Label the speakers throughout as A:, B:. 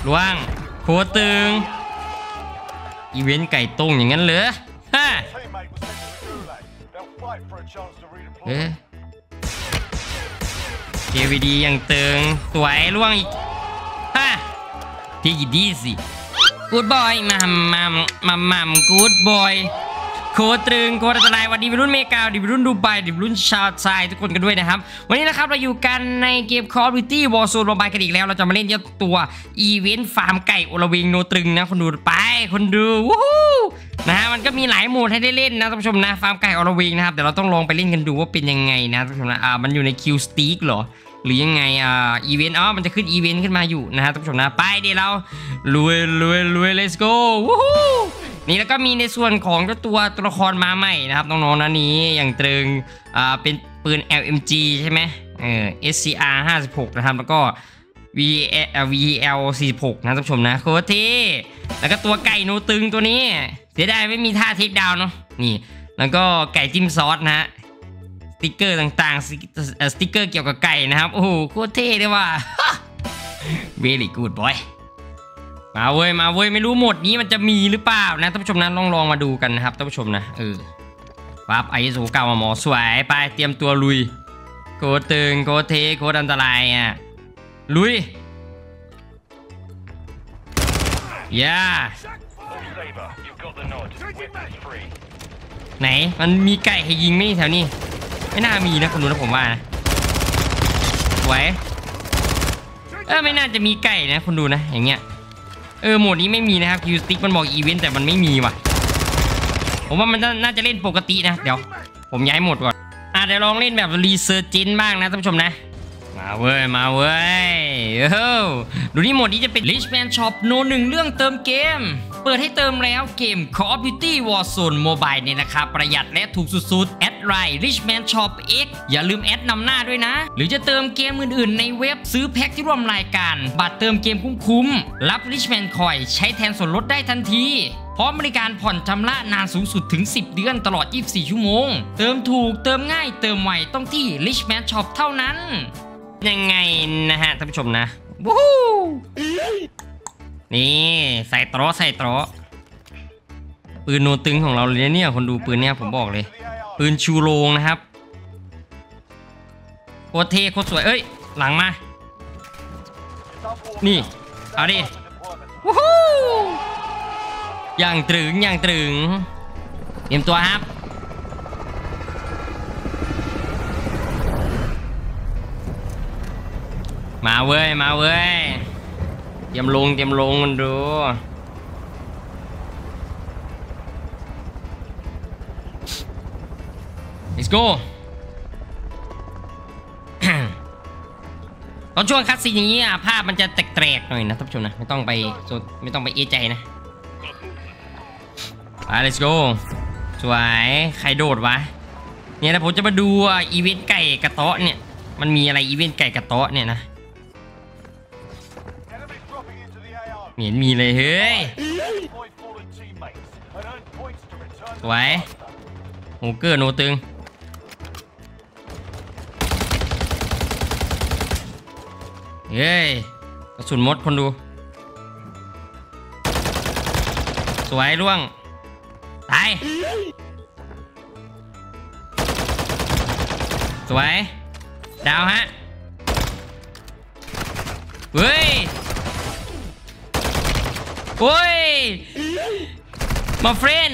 A: ล่วงโคตึงอีเวนต์ไก่ต้งอย่างนั้นเหรอฮะKVD ยังตึงสวยล่วงอีกฮะที่ดีสิกูดบอยมัมกูดบอยโคตรึงโคตรอันตรายวันดีวัยรุ่นเมกาดีวัยรุ่นดูไบดีวัยรุ่นชาวไซทุกคนกันด้วยนะครับวันนี้นะครับเราอยู่กันในเกม Call of Duty Warzone Mobile กันอีกแล้วเราจะมาเล่นตัวอีเวนต์ฟาร์มไก่โอลาวิงโนตรึงนะคนดูไปคนดูวู้ฮู้นะฮะมันก็มีหลายโหมดให้ได้เล่นนะท่านผู้ชมนะฟาร์มไก่โอลาวิงนะครับเดี๋ยวเราต้องลองไปเล่นกันดูว่าเป็นยังไงนะท่านผู้ชมนะมันอยู่ในคิวสติ๊กเหรอหรือยังไงอีเวนต์มันจะขึ้นอีเวนต์ขึ้นมาอยู่นะฮะท่านผู้ชมนะไปเดี๋ยวเราลุย let's go วู้ฮู้นี่แล้วก็มีในส่วนของตัวละครมาใหม่นะครับน้องๆนะนี้อย่างตรึงเป็นปืน LMG ใช่ไหมSCR 56นะครับแล้วก็ VL 46นะท่านผู้ชมนะโคตรเท่แล้วก็ตัวไก่โนตึงตัวนี้เสียดายไม่มีท่าเทคดาวน์เนาะนี่แล้วก็ไก่จิ้มซอสนะฮะสติ๊กเกอร์ต่างๆสติ๊กเกอร์เกี่ยวกับไก่นะครับโอ้โหโคตรเท่เลยว่ะ very good boyมาเว้ยไม่รู้โหมดนี้มันจะมีหรือเปล่านะท่านผู้ชมนะลองมาดูกันนะครับท่านผู้ชมนะปั๊บISO 9 ม.สวยไปเตรียมตัวลุยโคตรตึงโคตรเทโคตรอันตรายลุยย่าไหนมันมีไก่ให้ยิงไหมแถวนี้ไม่น่ามีนะคุณดูนะผมว่านะสวยไม่น่าจะมีไก่นะคุณดูนะอย่างเงี้ยโหมดนี้ไม่มีนะครับคิวสติ๊กมันบอกอีเวนต์แต่มันไม่มีว่ะผมว่ามันน่าจะเล่นปกตินะเดี๋ยวผมย้ายโหมดก่อนเดี๋ยวลองเล่นแบบรีเซิร์ชเจนบ้างนะท่านผู้ชมนะมาเว้ยดูนี่โหมดนี้จะเป็น Richman Shop โน1เรื่องเติมเกมเปิดให้เติมแล้วเกม Call of Duty Warzone Mobile เนี่ยนะครับประหยัดและถูกสุดๆแอดไลน์ Richman Shop X อย่าลืมแอดนำหน้าด้วยนะหรือจะเติมเกมอื่นๆในเว็บซื้อแพ็คที่ร่วมรายการบัตรเติมเกมคุ้มๆรับ Richman Coin ใช้แทนส่วนลดได้ทันทีพร้อมบริการผ่อนชำระนานสูงสุดถึง10เดือนตลอด24ชั่วโมงเติมถูกเติมง่ายเติมไวต้องที่ Richman Shop เท่านั้นยังไงนะฮะท่านผู้ชมนะวู้นี่ใส่ตรอปืนโนตึงของเราเลยเนี่ยคนดูปืนเนี่ยผมบอกเลยปืนชูโรงนะครับโคตรเท่โคตรสวยหลังมานี่เอาดิวู้ฮู้อย่างตรึงเตรียมตัวครับมาเว้ยเตรียมลงมันดูlet's go ตอนช่วงคัดซีนนี้ภาพมันจะแตกๆหน่อยนะท่านผู้ชมนะไม่ต้องไปเอะใจนะไป let's go สวยใครโดดวะเนี่ยนะผมจะมาดูอีเวนต์ไก่กระเตาะเนี่ยมันมีอะไรอีเวนต์ไก่กระเตาะเนี่ยนะเห็นมีเลยเฮ้ยสวยโฮเกอร์โนตึงเฮ้ยกระสุนมดคนดูสวยล่วงตายสวยดาวฮะเฮ้ยมาเฟรน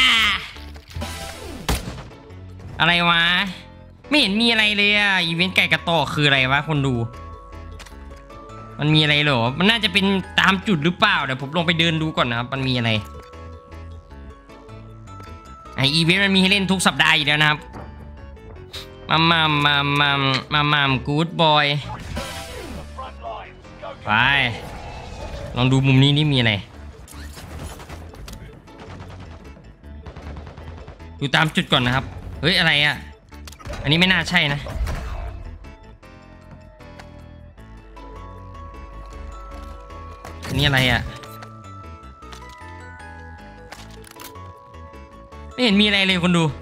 A: อะไรวะไม่เห็นมีอะไรเลยอีเวนต์ไก่กระต่อคืออะไรวะคนดูมันมีอะไรเหรอมันน่าจะเป็นตามจุดหรือเปล่าเดี๋ยวผมลงไปเดินดูก่อนนะครับมันมีอะไรอีเวนต์มันมีให้เล่นทุกสัปดาห์อยู่แล้วนะครับมัมกู๊ดบอยไปลองดูมุมนี้นี่มีอะไรดูตามจุดก่อนนะครับเฮ้ยอะไรอันนี้ไม่น่าใช่นะอันนี้อะไรไม่เห็นมีอะไรเลยคนดู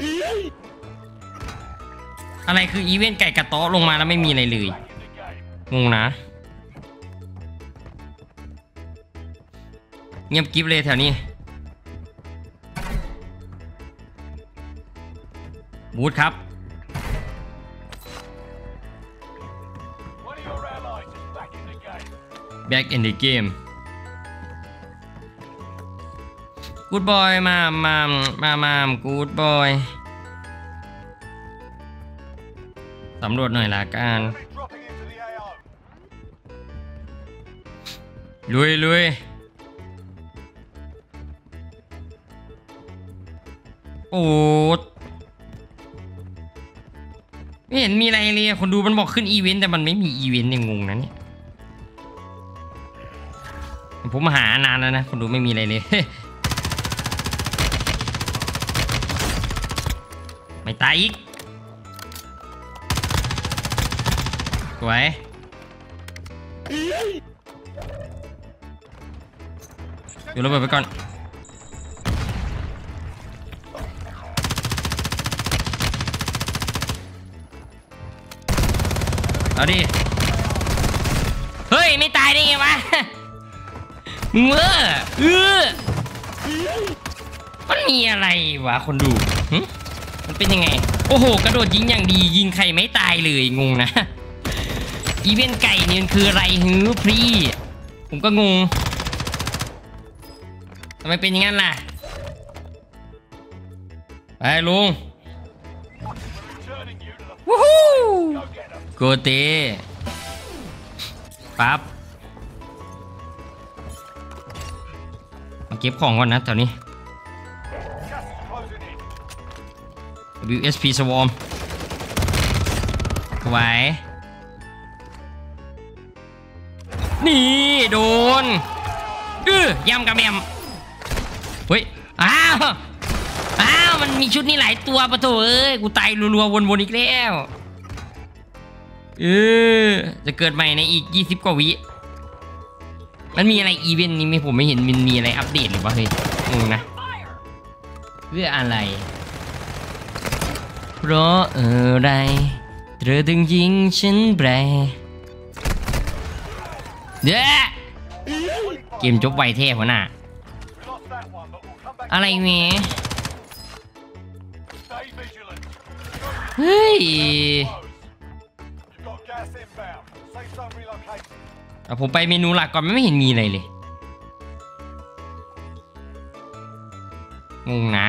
A: อะไรคืออีเวนต์ไก่กระต๊อลงมาแล้วไม่มีอะไรเลยงงนะเงียบกิ๊บเลยแถวนี้บูธครับ back in the game good boy มาgood boy สำรวจหน่อยละกันลุยโอ้ไม่เห็นมีอะไรเลยคนดูมันบอกขึ้นอีเวนต์แต่มันไม่มีอีเวนต์ยังงงนะเนี่ยผมมาหานานแล้วนะคนดูไม่มีอะไรเลย ไม่ตายอีกสวยอยู่ระเบิดไปก่อนเอาดิเฮ้ยไม่ตายได้ไงวะมึงมันมีอะไรวะคนดูมันเป็นยังไงโอ้โหกระโดดยิงอย่างดียิงใครไม่ตายเลยงงนะอีเวนต์ไก่นี่มันคืออะไรฮือพรีผมก็งงทำไมเป็นอย่างนั้นล่ะไปลุงวู้ฮู้โกเต้ปั๊บมาเก็บของก่อนนะแถวนี้ WSP Swarm ไหวนี่โดนยำกระแมมเฮ้ยอ้าวมันมีชุดนี้หลายตัวปะโถเอ้ยกูตายรัวๆวนๆอีกแล้วจะเกิดใหม่ในอีก20 กว่าวิมันมีอะไรอีเวนต์นี้ผมไม่เห็นมันมีอะไรอัปเดตหรือวะเฮ้ยงงนะเรื่องอะไรเพราะอะไรเธอถึงยิงฉันไปเด้อเกมจบไวเท่หัวหน้าอะไรเมย์เฮ้ยผมไปเมนูหลักก่อนไม่เห็นมีอะไรเลยงงนะ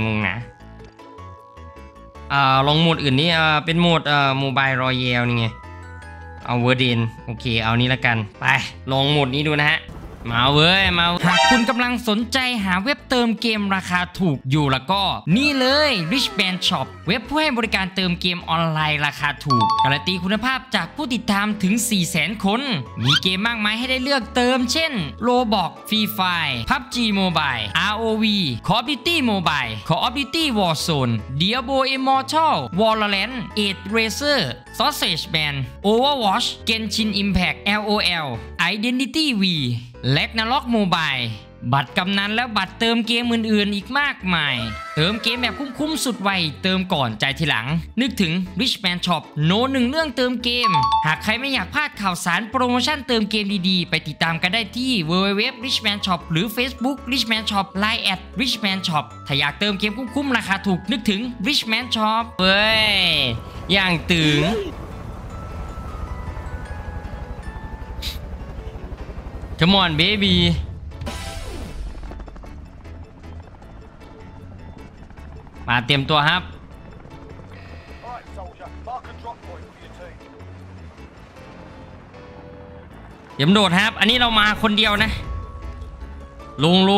A: ลองโหมดอื่นนี่เป็นโหมดโมบายรอยัลนี่ไงเอาเวอร์เดนโอเคเอานี้ละกันไปลองโหมดนี้ดูนะฮะมาเว้ยมาหากคุณกำลังสนใจหาเว็บเติมเกมราคาถูกอยู่แล้วก็นี่เลย Rich Band Shop เว็บผู้ให้บริการเติมเกมออนไลน์ราคาถูกการันตีคุณภาพจากผู้ติดตามถึง 400,000 คนมีเกมมากมายให้ได้เลือกเติมเช่น Roblox Free Fire PUBG Mobile ROV Call of Duty Mobile Call of Duty Warzone Diablo Immortal Valorant Age Racer Sausage Band Overwatch Genshin Impact LOL Identity V Ragnarok Mobile บัตรกำนันและบัตรเติมเกมอื่นๆอีกมากมายเติมเกมแบบคุ้มๆสุดไวเติมก่อนจ่ายทีหลังนึกถึง Rich Band Shop โน้1เรื่องเติมเกมหากใครไม่อยากพลาดข่าวสารโปรโมชั่นเติมเกมดีๆไปติดตามกันได้ที่ www.richbandshop หรือ Facebook Rich Band Shop Line @richbandshop ถ้าอยากเติมเกมคุ้มๆราคาถูกนึกถึง Rich Band Shop เว้ยอย่างตึงCome on baby มาเตรียมตัวครับเตรียมโดดครับอันนี้เรามาคนเดียวนะลุง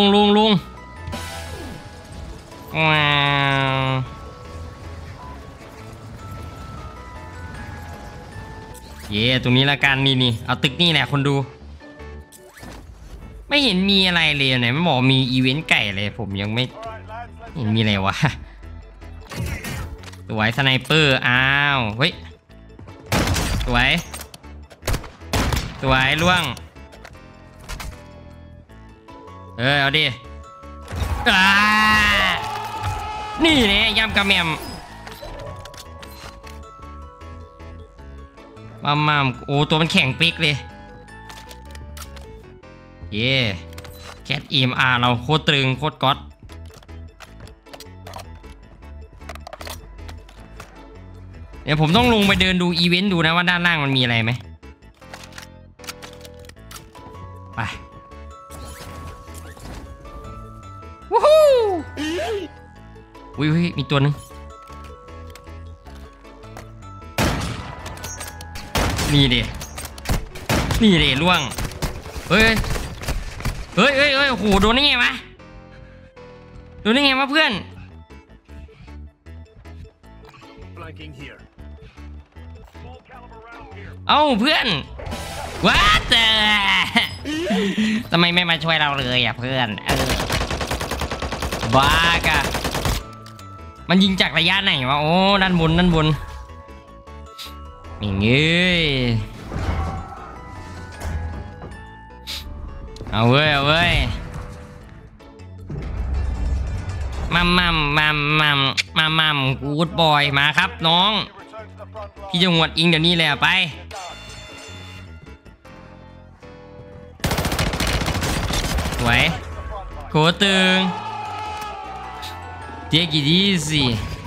A: ว้าวเย่ตรงนี้ละกันนี่เอาตึกนี่แหละคนดูไม่เห็นมีอะไรเลยไหนไม่บอกมีอีเวนต์ไก่เลยผมยังไม่เห็นมีอะไรวะสวยสไนเปอร์อ้าวเฮ้ยสวยล่วงเอาดินี่เนี่ยยำกระแมมมาโอ้ตัวมันแข็งปิ๊กเลยเย่แคท EMR เราโคตรตรึงโคตรก๊อตเดี๋ยวผมต้องลงไปเดินดูอีเวนต์ดูนะว่าด้านล่างมันมีอะไรไหมไปวู้ฮู้อุ้ยมีตัวนึงนี่เดล่วงเฮ้ยโอ้โหโดนได้ไงวะเพื่อนเอ้าเพื่อนว้าแต่ทำไมไม่มาช่วยเราเลยอ่ะเพื่อนบ้ากะมันยิงจากระยะไหนวะโอ้ด้านบนอย่างงี้เอาเว้ยมัมกูดบอยมาครับน้องพี่จะหวดอิงเดี๋ยวนี้เลยไปสวยโคตึงเจ๊กี่ดีสิ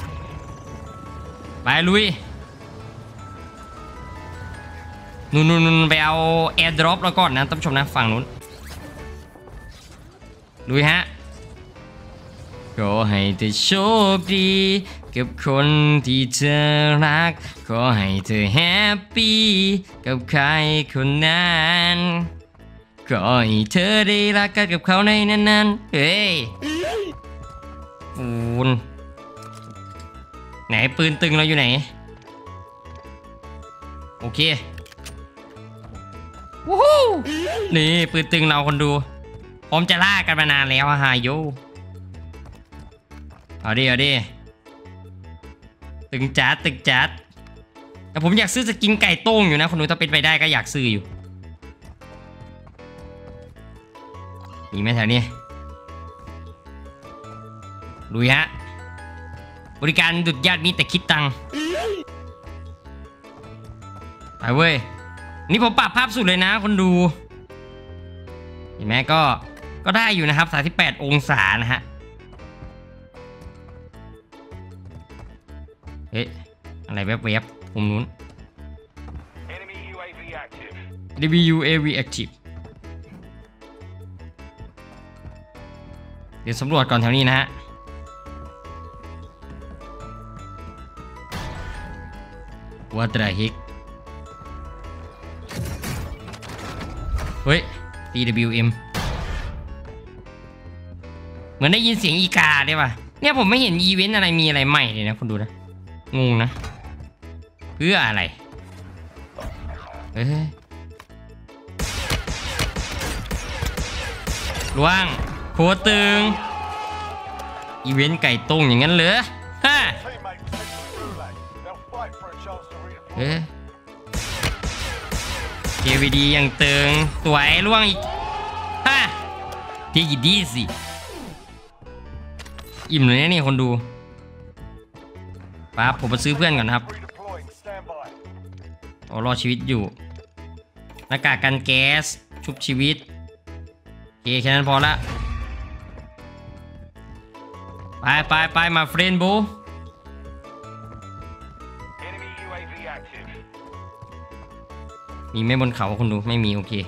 A: ไปลุยนู่นไปเอาแอร์ดรอปแล้วก่อนนะท่านผู้ชมนะฝั่งนู้นลุยฮะขอให้เธอโชคดีกับคนที่เธอรักขอให้เธอแฮปปี้กับใครคนนั้นขอให้เธอได้รักกันกับเขาในนั้นเฮ้ยปูนไหนปืนตึงเราอยู่ไหนโอเควู้ฮู้นี่ปืนตึงเราคนดูพร้อมจะล่ากันมานานแล้วฮะโยเอาดิตึงจัดแต่ผมอยากซื้อสกินไก่โต้งอยู่นะคนดูถ้าเป็นไปได้ก็อยากซื้ออยู่มีไหมแถวนี้ลุยฮะบริการดุดญาตินี้แต่คิดตังค์ไปเว้ยนี่ผมปรับภาพสุดเลยนะคนดูเห็นไหมก็ได้อยู่นะครับ38องศานะฮะเฮ้ยอะไรแวบๆมุมนู้น UAV active เดี๋ยวสำรวจก่อนแถวนี้นะฮะWhat the heck เฮ้ย TWM เหมือนได้ยินเสียงอีกาได้ป่ะเนี่ยผมไม่เห็นอีเวนต์อะไรมีอะไรใหม่เลยนะคุณดูนะงงนะเพื่ออะไรล่วงโคตึงอีเวนต์ไก่ต้งอย่างนั้นเหรอฮะKVD ยังตึงสวยล่วงอีกฮะที่กี่ดีสิอิ่มเลยนะนี่คนดูปั๊บผมมาซื้อเพื่อนก่อนนะครับรอชีวิตอยู่หน้ากากกันแก๊สชุบชีวิตโอเคแค่นั้นพอละไปมาเฟรนโบมีไม่บนเขาคุณดูไม่มีโอเค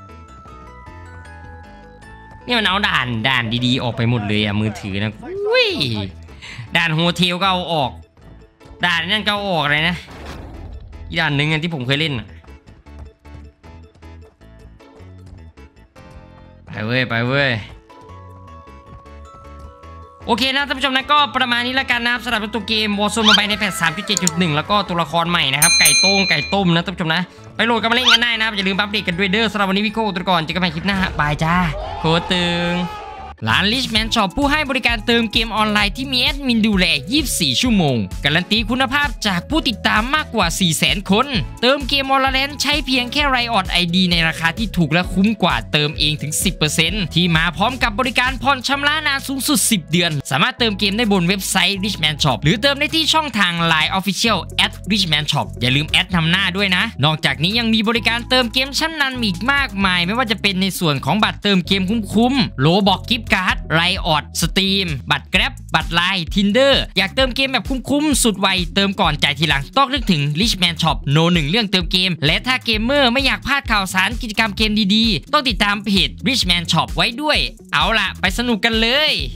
A: นี่มันเอาด่านดีๆออกไปหมดเลยอะมือถือนะอุ้ยด่านโฮเทลก็เอาออกด่านนั่นก็เอาออกเลยนะอีกด่านหนึ่งที่ผมเคยเล่นไปเว้ยโอเคนะท่านผู้ชมนะก็ประมาณนี้แล้วกันนะครับสำหรับตัวเกม Warzone Mobile ในแพท 3.7.1 แล้วก็ตัวละครใหม่นะครับไก่ต้มนะท่านผู้ชมนะไปโหลดกันมาเล่นกันได้นะครับอย่าลืมอัปเดตกันด้วยเด้อสำหรับวันนี้วิโก้ตัวก่อนเจอกันใหม่คลิปหน้าบายจ้าโคตึงร้าน Richman Shop ผู้ให้บริการเติมเกมออนไลน์ที่มีแอดมินดูแล 24 ชั่วโมงการันตีคุณภาพจากผู้ติดตามมากกว่า 400,000 คนเติมเกม Valorant ใช้เพียงแค่ Riot ID ในราคาที่ถูกและคุ้มกว่าเติมเองถึง 10% ที่มาพร้อมกับบริการผ่อนชำระนานสูงสุด 10 เดือนสามารถเติมเกมได้บนเว็บไซต์ Richman Shop หรือเติมได้ที่ช่องทาง Line Official @Richman Shop อย่าลืมแอดนำหน้าด้วยนะนอกจากนี้ยังมีบริการเติมเกมชั้นนำอีกมากมายไม่ว่าจะเป็นในส่วนของบัตรเติมเกมคุ้มๆโลบอกกิฟต์การ์ดไรออดสตรีมบัตรแกร็บบัตรไลน์ Tinder อยากเติมเกมแบบคุ้มๆสุดไวเติมก่อนจ่ายทีหลังต้องนึกถึง Richman Shop โน1เรื่องเติมเกมและถ้าเกมเมอร์ไม่อยากพลาดข่าวสารกิจกรรมเกมดีๆต้องติดตามเพจ Richman Shop ไว้ด้วยเอาล่ะไปสนุกกันเลย